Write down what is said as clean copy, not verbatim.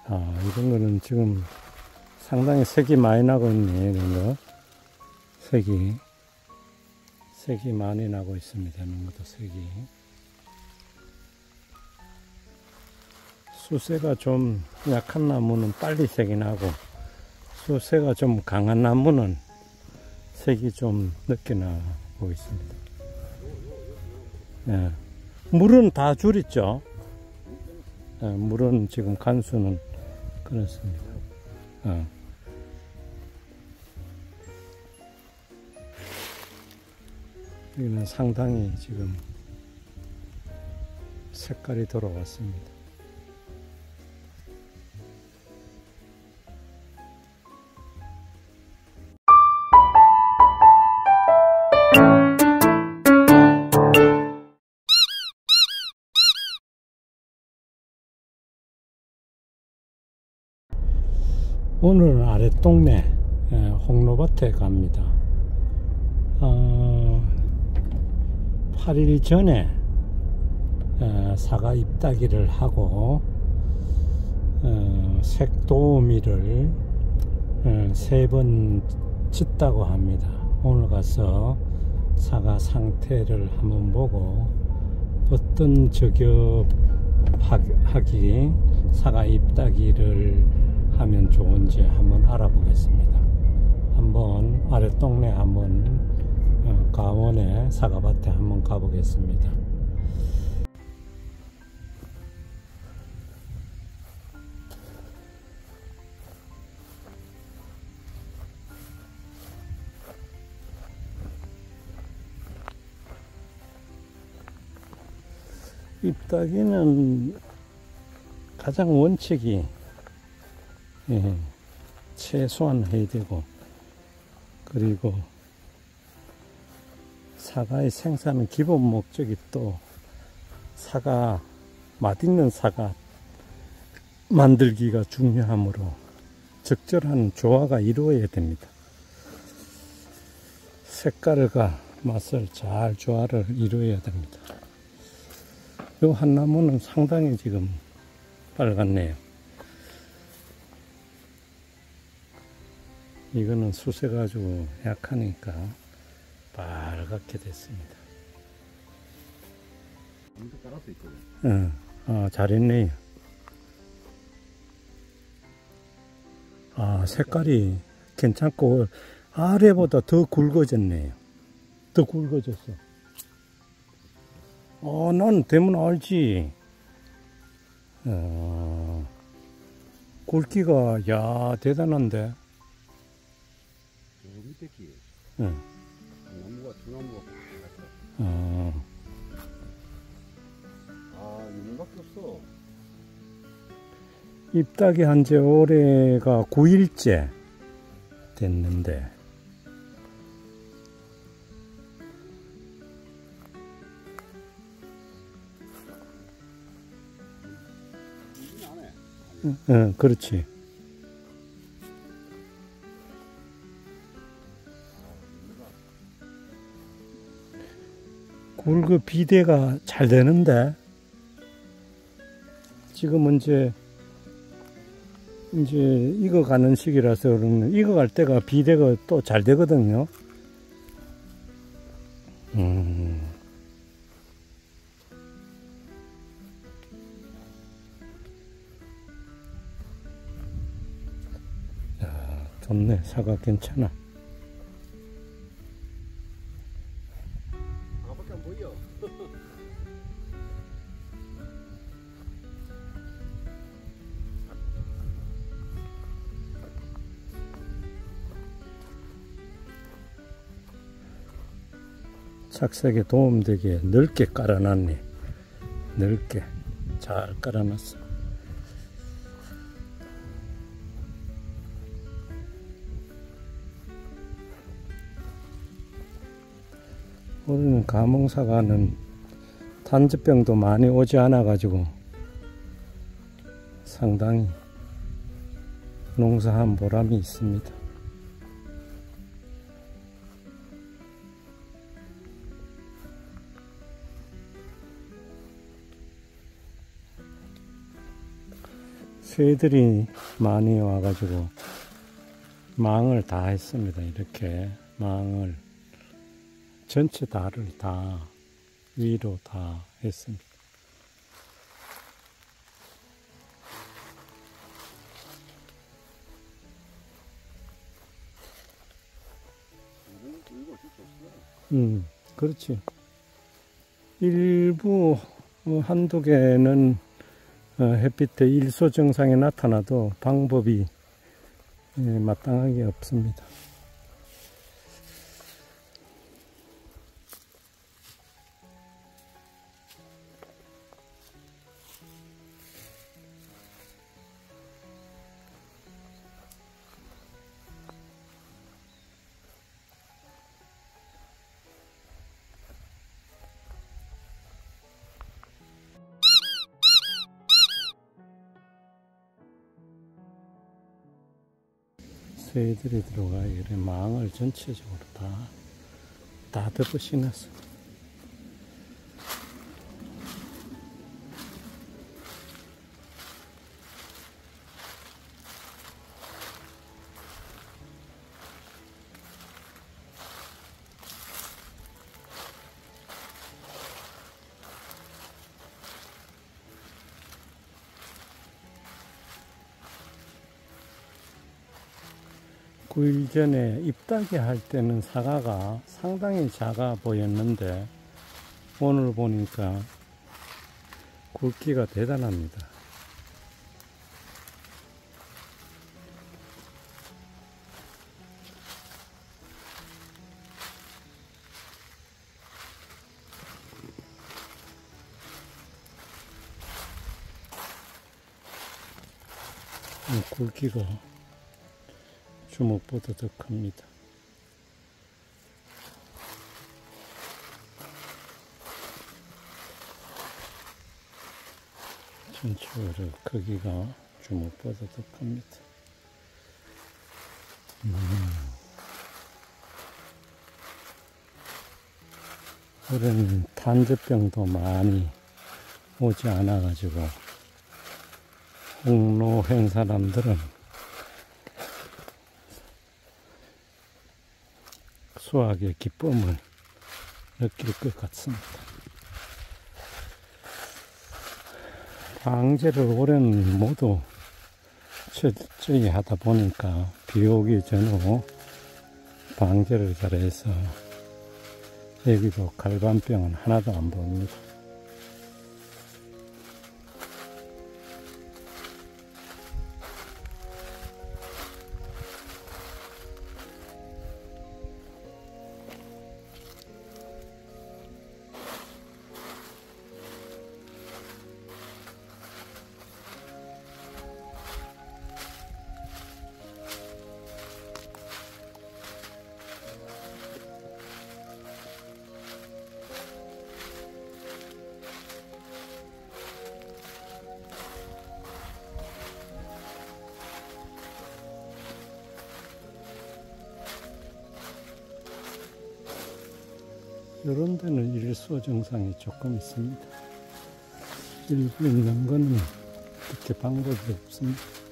이런 거는 지금 상당히 색이 많이 나고 있네. 이런 거. 색이 많이 나고 있습니다. 이런 것도 색이. 수세가 좀 약한 나무는 빨리 색이 나고, 수세가 좀 강한 나무는 색이 좀 늦게 나고 있습니다. 예. 물은 다 줄였죠. 예, 물은 지금 간수는 그렇습니다. 여기는 상당히 지금 색깔이 돌아왔습니다. 오늘은 아랫동네 홍로밭에 갑니다. 8일 전에 사과 잎따기를 하고 색도우미를 3번 짓다고 합니다. 오늘 가서 사과 상태를 한번 보고 어떤 저격하기 사과 잎따기를 하면 좋은지 한번 알아보겠습니다. 한번 아랫동네 한번 강원의 사과밭에 한번 가보겠습니다. 잎따기는 가장 원칙이 최소한 해야 되고, 그리고 사과의 생산은 기본 목적이 또 사과, 맛있는 사과 만들기가 중요하므로 적절한 조화가 이루어야 됩니다. 색깔과 맛을 잘 조화를 이루어야 됩니다. 이 한 나무는 상당히 지금 빨갛네요. 이거는 수세가 아주 약하니까 빨갛게 됐습니다. 잘했네요. 색깔이 괜찮고 아래보다 더 굵어졌네요. 더 굵어졌어. 난 되면 알지. 굵기가 대단한데. 밑에 키. 나무가 중나무가 빨갛다. 이거밖에 없어. 잎따기 한지 올해가 9일째 됐는데, 그렇지. 굴 비대가 잘 되는데, 지금은 이제 익어가는 시기라서 그러면 익어갈 때가 비대가 또 잘 되거든요. 야, 좋네. 사과 괜찮아. 사과밖에 안 보여. 착색에 도움되게 넓게 깔아놨네. 넓게 잘 깔아놨어. 우리는 가몽사과는 단지병도 많이 오지 않아 가지고 상당히 농사한 보람이 있습니다. 새들이 많이 와가지고 망을 다 했습니다. 이렇게 망을 전체 달을 다 위로 다 했습니다. 이거 어쩔 수 없어. 그렇지. 일부 한두 개는 햇빛에 일소 증상이 나타나도 방법이 마땅하게 없습니다. 새들이 들어가 이래 망을 전체적으로 다 덮어씌놨어. 구일 전에 잎따기 할 때는 사과가 상당히 작아 보였는데 오늘 보니까 굵기가 대단합니다. 굵기가 주먹보다 더 큽니다. 전체적으로 크기가 주먹보다 더 큽니다. 올해는 탄저병도 많이 오지 않아 가지고 홍로행 사람들은 수확의 기쁨을 느낄 것 같습니다. 방제를 올해는 모두 철저히 하다 보니까 비 오기 전후 방제를 잘해서 여기도 갈반병은 하나도 안 보입니다. 이런 데는 일소 증상이 조금 있습니다. 일부 있는 거는 그렇게 방법이 없습니다.